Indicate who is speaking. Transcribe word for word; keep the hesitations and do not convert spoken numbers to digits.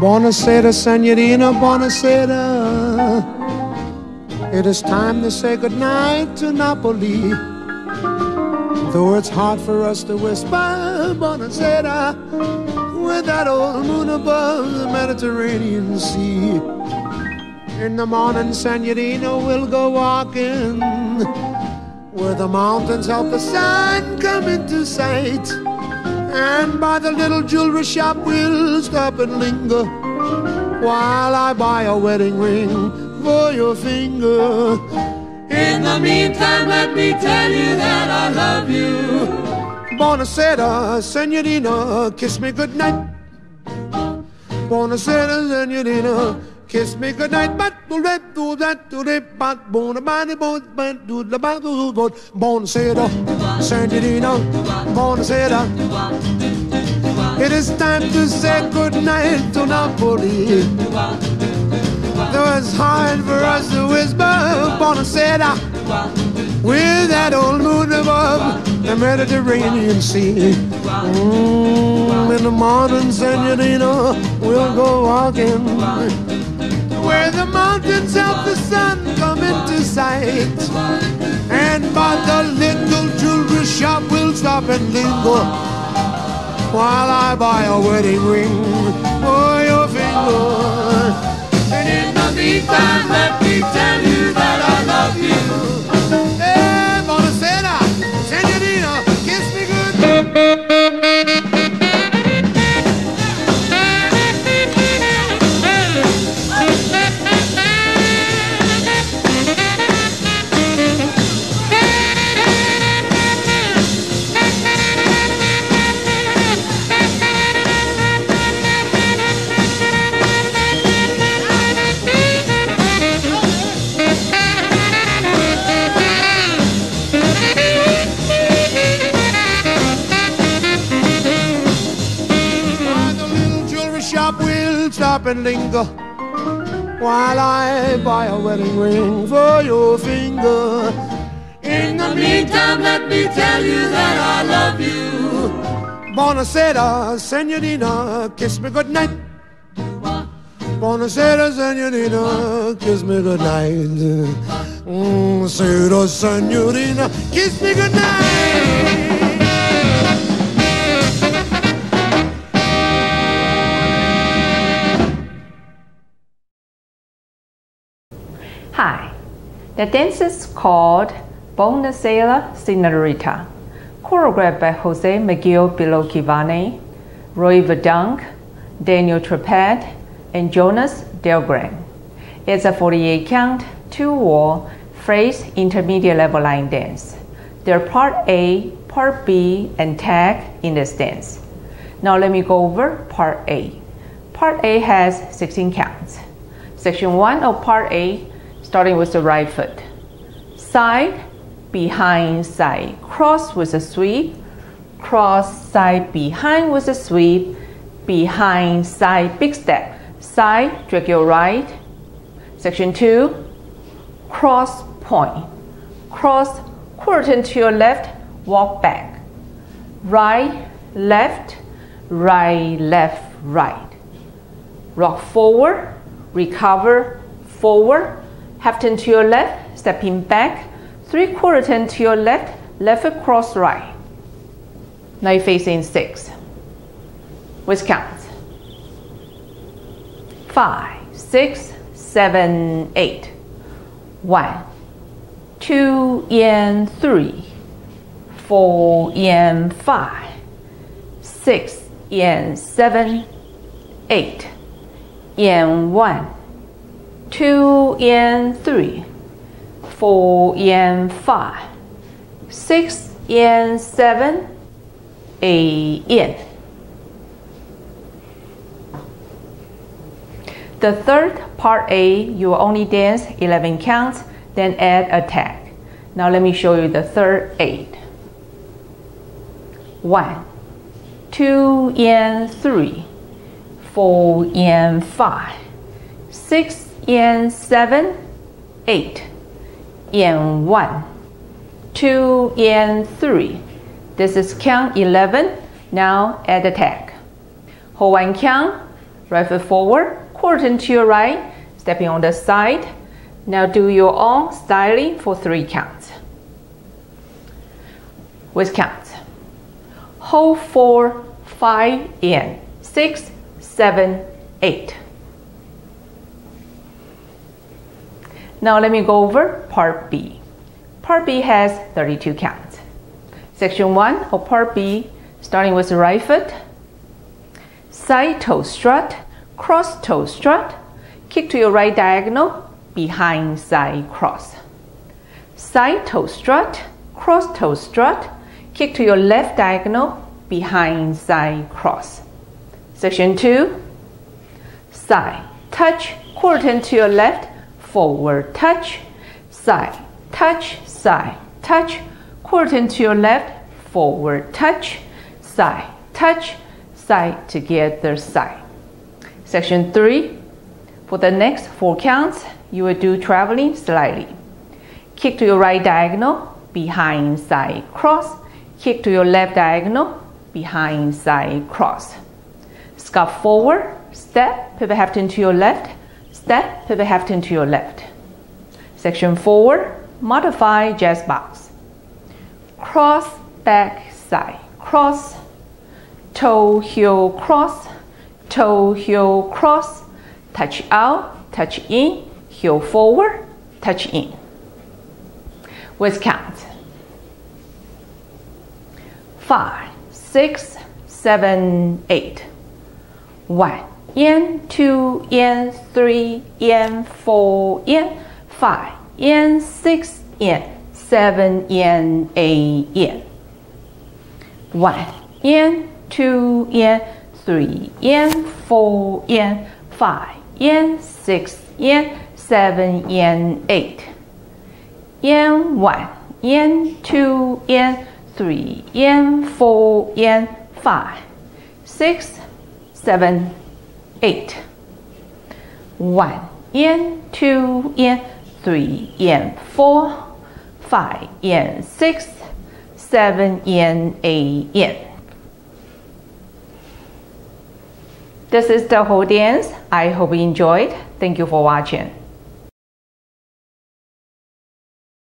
Speaker 1: Buonasera, Senorina, buonasera. It is time to say goodnight to Napoli. Though it's hard for us to whisper buonasera with that old moon above the Mediterranean Sea. In the morning, Senorina, we'll go walking where the mountains help the sun come into sight. And by the little jewelry shop we'll stop and linger while I buy a wedding ring for your finger.
Speaker 2: In the meantime, let me tell you that I love you.
Speaker 1: Buonasera, Senorina, kiss me goodnight. Buonasera, Senorina, kiss me goodnight. But do that, do that, do that, but bona body, bon, but do the battle, but buonasera, Senorina, buonasera. It is time to say goodnight to Napoli. Though it's hard for us to whisper buonasera with that old moon above the Mediterranean Sea. Mm, in the morning, Senorina, we'll go walking where the mountains help the sun come into sight. And by the little jewelry shop we'll stop and linger while I buy a wedding ring for your finger.
Speaker 2: And in the meantime, let me tell you that I love you.
Speaker 1: Hey, buonasera, Senorina, kiss me good. Stop and linger while I buy a wedding ring for your finger.
Speaker 2: In the meantime, let me tell you that I love you.
Speaker 1: Buonasera, Senorina, kiss me goodnight. Buonasera, Senorina, kiss me goodnight. Mm, Sera, Senorina, kiss me goodnight.
Speaker 3: Hi, the dance is called Buonasera Senorita, choreographed by Jose Miguel Bilocchivane, Roy Verdunk, Daniel Trepat, and Jonas Dahlgren. It's a forty-eight count, two-wall, phrase intermediate level line dance. There are part A, part B, and tag in this dance. Now let me go over part A. Part A has sixteen counts. Section one of part A, starting with the right foot. Side, behind, side. Cross with a sweep. Cross, side, behind with a sweep. Behind, side, big step. Side, drag your right. Section two, cross point. Cross, quarter turn to your left, walk back. Right, left, right, left, right. Rock forward, recover, forward. Half turn to your left, stepping back, three quarter turn to your left, left foot cross right. Now you're facing six. With counts. Five, six, seven, eight. One, two, and three. Four, and five. Six, and seven, eight. And one. Two and three, four and five, six and seven, eight and. The third part A, you will only dance eleven counts, then add a tag. Now let me show you the third eight. One, two and three, four and five, six and seven, eight, and one, two and three. This is count eleven. Now add the tag. Hold one count, Right foot forward, quarter turn to your right, stepping on the side. Now do your own styling for three counts. With counts. Hold four, five, in, six, seven, eight. Now let me go over part B. Part B has thirty-two counts. Section one of part B, starting with the right foot. Side toe strut, cross toe strut, kick to your right diagonal, behind side cross. Side toe strut, cross toe strut, kick to your left diagonal, behind side cross. Section two, side touch, quarter turn to your left, forward touch, side touch, side touch, quarter turn to your left, forward touch, side touch, side together side. Section three, for the next four counts, you will do traveling slightly. Kick to your right diagonal, behind side cross, kick to your left diagonal, behind side cross. Scuff forward, step, pivot half turn to your left, step, pivot half turn to your left. Section forward, modify jazz box. Cross, back, side, cross, toe, heel, cross, toe, heel, cross, touch out, touch in, heel forward, touch in. With count. Five, six, seven, eight. One, in, two, in, three, in, four, in, five, in, six, in, seven, in, eight, in. One, in, two, in, three, in, four, in, five, in, six, in, seven, in, eight. In, one, in, two, in, three, in, four, in, five, six, seven, eight. One, in, two, in, three, in, four, five, in, six, seven, in, eight, in. This is the whole dance. I hope you enjoyed. Thank you for watching.